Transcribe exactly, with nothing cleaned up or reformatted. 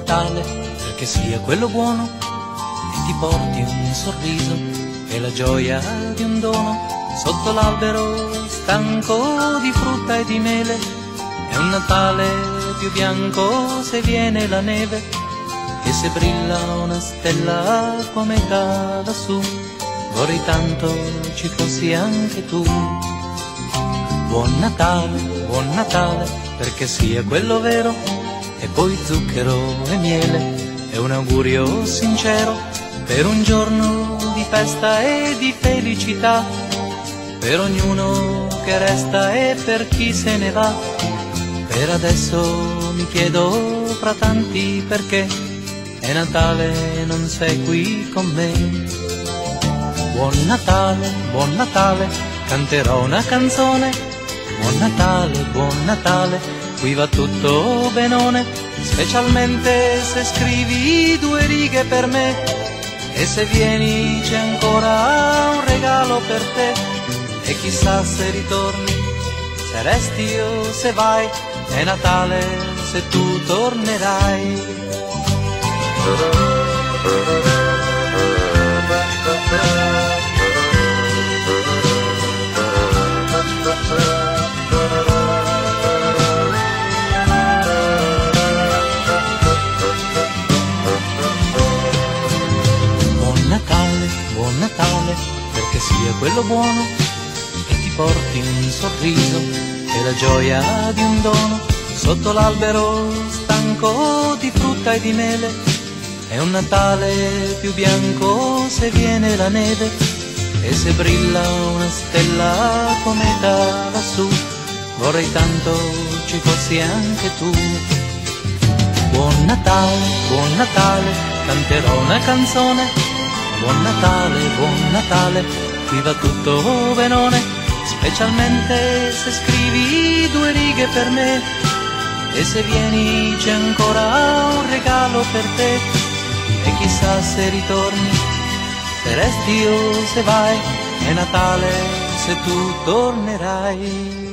Natale perché sia quello buono e ti porti un sorriso e la gioia di un dono sotto l'albero stanco di frutta e di mele. È un Natale più bianco se viene la neve e se brilla una stella come metà lassù. Vorrei tanto ci fossi anche tu. Buon Natale, buon Natale, perché sia quello vero, e poi zucchero e miele, è un augurio sincero per un giorno di festa e di felicità, per ognuno che resta e per chi se ne va. Per adesso mi chiedo fra tanti perché è Natale e non sei qui con me. Buon Natale, buon Natale, canterò una canzone. Buon Natale, buon Natale, qui va tutto benone, specialmente se scrivi due righe per me. E se vieni c'è ancora un regalo per te, e chissà se ritorni, se resti o se vai, è Natale se tu tornerai. Buon Natale, perché sia quello buono e ti porti un sorriso e la gioia di un dono sotto l'albero stanco di frutta e di mele. È un Natale più bianco se viene la neve e se brilla una stella come da lassù. Vorrei tanto ci fossi anche tu. Buon Natale, buon Natale, canterò una canzone. Buon Natale, buon Natale, qui va tutto benone, specialmente se scrivi due righe per me. E se vieni c'è ancora un regalo per te, e chissà se ritorni, se resti o se vai, è Natale se tu tornerai.